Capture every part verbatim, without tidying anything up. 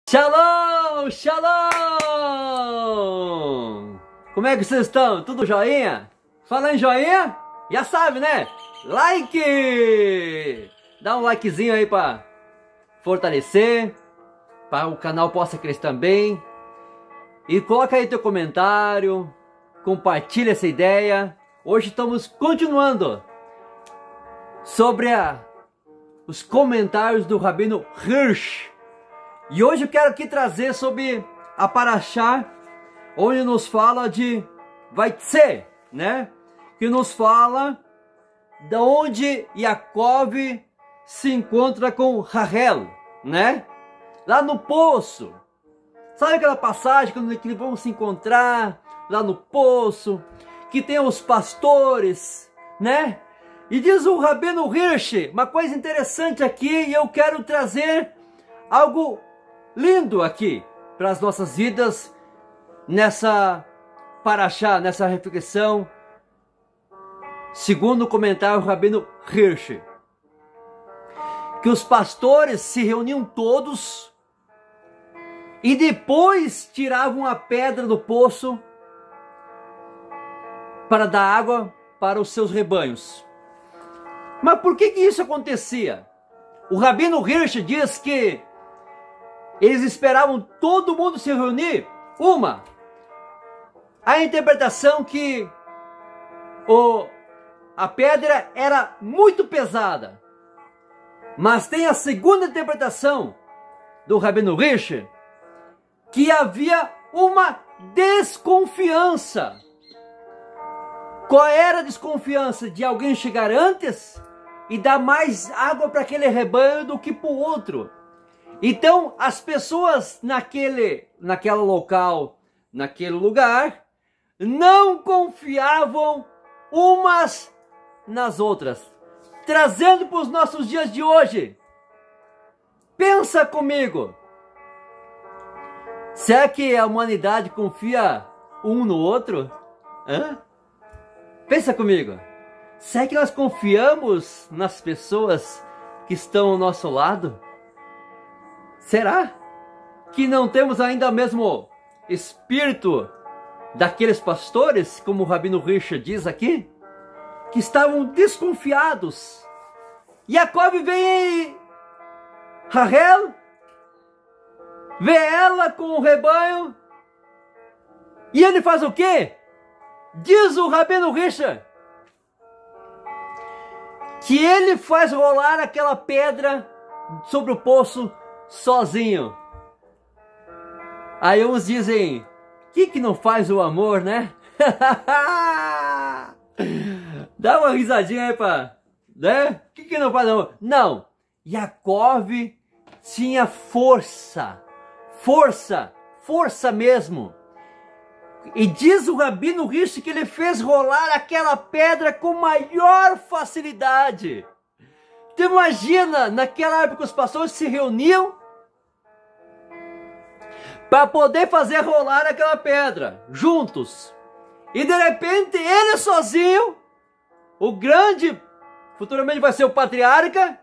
Shalom, shalom! Como é que vocês estão? Tudo joinha? Falando em joinha, já sabe, né? Like! Dá um likezinho aí para fortalecer, para o canal possa crescer também. E coloca aí teu comentário, compartilha essa ideia. Hoje estamos continuando sobre a, os comentários do Rabino Hirsch. E hoje eu quero aqui trazer sobre a Parashá, onde nos fala de Vayetze, né? Que nos fala de onde Yaakov se encontra com Rachel, né? Lá no poço. Sabe aquela passagem quando eles vão se encontrar lá no poço, que tem os pastores, né? E diz o Rabino Hirsch, uma coisa interessante aqui, e eu quero trazer algo lindo aqui para as nossas vidas nessa Parashá, nessa reflexão, segundo o comentário do Rabino Hirsch, que os pastores se reuniam todos e depois tiravam a pedra do poço para dar água para os seus rebanhos. Mas por que que isso acontecia? O Rabino Hirsch diz que eles esperavam todo mundo se reunir. Uma, a interpretação que o, a pedra era muito pesada. Mas tem a segunda interpretação do Rabino Hirsch, que havia uma desconfiança. Qual era a desconfiança? De alguém chegar antes e dar mais água para aquele rebanho do que para o outro. Então, as pessoas naquele, naquele local, naquele lugar, não confiavam umas nas outras. Trazendo para os nossos dias de hoje. Pensa comigo. Será que a humanidade confia um no outro? Hã? Pensa comigo. Será que nós confiamos nas pessoas que estão ao nosso lado? Será que não temos ainda o mesmo espírito daqueles pastores, como o Rabino Hirsch diz aqui, que estavam desconfiados? Yaakov vem, Rachel, vê ela com o rebanho, e ele faz o quê? Diz o Rabino Hirsch que ele faz rolar aquela pedra sobre o poço sozinho. Aí uns dizem, que que não faz o amor, né? Dá uma risadinha aí pra, né? Que que não faz o amor? Não, Yaakov tinha força, força, força mesmo. E diz o Rabino Hirsch que ele fez rolar aquela pedra com maior facilidade. Tu imagina, naquela época os pastores se reuniam para poder fazer rolar aquela pedra, juntos. E de repente, ele sozinho, o grande, futuramente vai ser o patriarca,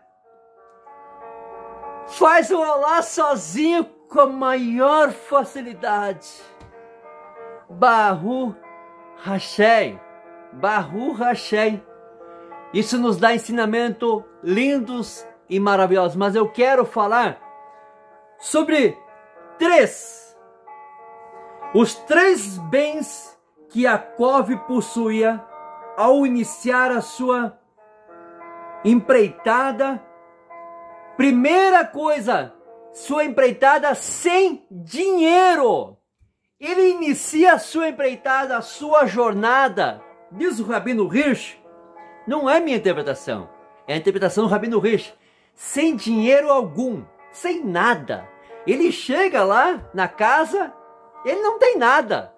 faz rolar sozinho com a maior facilidade. Baruch Hashem, Baruch Hashem. Isso nos dá ensinamento lindos e maravilhosos. Mas eu quero falar sobre três. Os três bens que Yaakov possuía ao iniciar a sua empreitada. Primeira coisa, sua empreitada sem dinheiro. Ele inicia a sua empreitada, a sua jornada. Diz o Rabino Hirsch, não é minha interpretação, é a interpretação do Rabino Hirsch, sem dinheiro algum, sem nada. Ele chega lá na casa, ele não tem nada.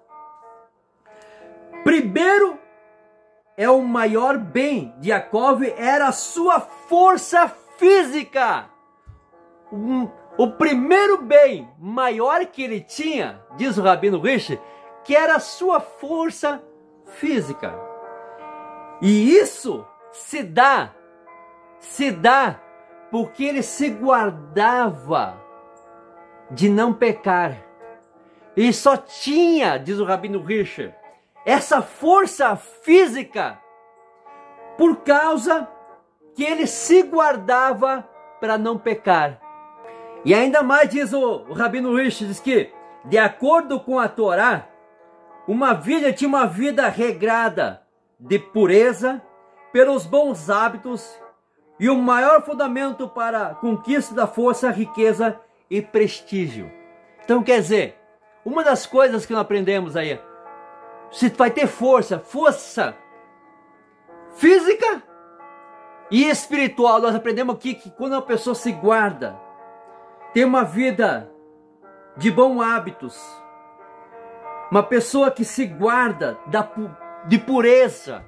Primeiro, é o maior bem de Yaakov, era a sua força física. Um, o primeiro bem maior que ele tinha, diz o Rabino Hirsch, que era a sua força física. E isso se dá, se dá porque ele se guardava de não pecar. E só tinha, diz o Rabino Hirsch, essa força física por causa que ele se guardava para não pecar. E ainda mais diz o, o Rabino Hirsch, diz que, de acordo com a Torá, uma vida tinha uma vida regrada de pureza, pelos bons hábitos, e o maior fundamento para a conquista da força, riqueza e prestígio. Então quer dizer, uma das coisas que nós aprendemos aí, se vai ter força, força física e espiritual, nós aprendemos aqui que quando uma pessoa se guarda, tem uma vida de bons hábitos, uma pessoa que se guarda da, de pureza,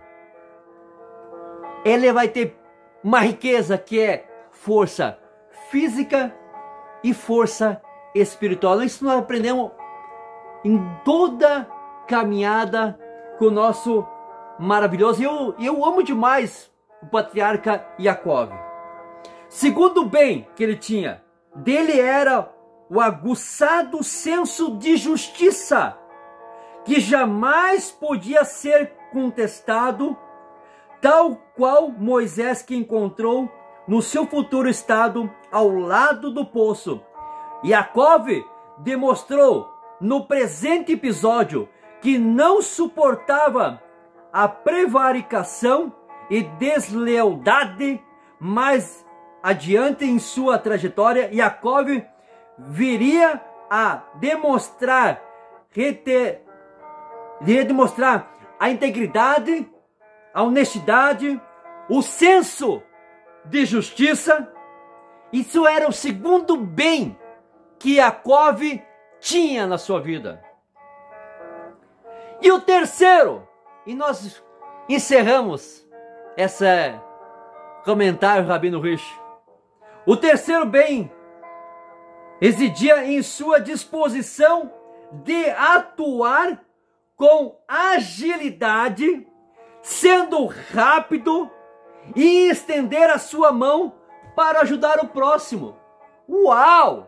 ela vai ter uma riqueza que é força física e força espiritual. Isso nós aprendemos em toda caminhada com o nosso maravilhoso. Eu, eu amo demais o patriarca Yaakov. Segundo o bem que ele tinha, dele era o aguçado senso de justiça, que jamais podia ser contestado, tal qual Moisés que encontrou no seu futuro estado ao lado do poço. Yaakov demonstrou no presente episódio que não suportava a prevaricação e deslealdade. Mais adiante em sua trajetória, Yaakov viria a demonstrar, reter, viria a demonstrar a integridade, a honestidade, o senso de justiça. Isso era o segundo bem que Yaakov tinha na sua vida. E o terceiro, e nós encerramos esse comentário, Rabino Hirsch. O terceiro bem residia em sua disposição de atuar com agilidade, sendo rápido e estender a sua mão para ajudar o próximo. Uau!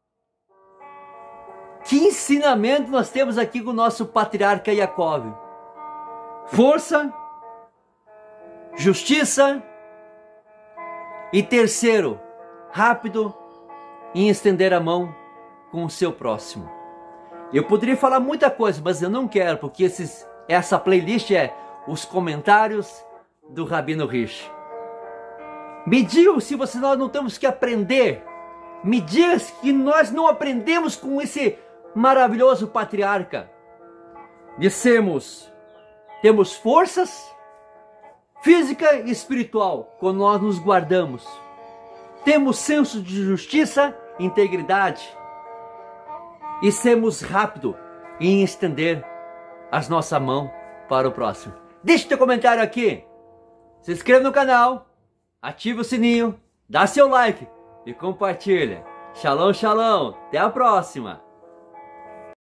Que ensinamento nós temos aqui com o nosso patriarca Yaakov. Força, justiça e terceiro, rápido em estender a mão com o seu próximo. Eu poderia falar muita coisa, mas eu não quero, porque esses, essa playlist é os comentários do Rabino Hirsch. Me digam se vocês nós não temos que aprender. Me digam que nós não aprendemos com esse maravilhoso patriarca. Dissemos, temos forças física e espiritual quando nós nos guardamos. Temos senso de justiça e integridade. E sermos rápidos em estender as nossas mãos para o próximo. Deixe teu comentário aqui. Se inscreva no canal. Ative o sininho. Dá seu like. E compartilha. Shalom, shalom. Até a próxima.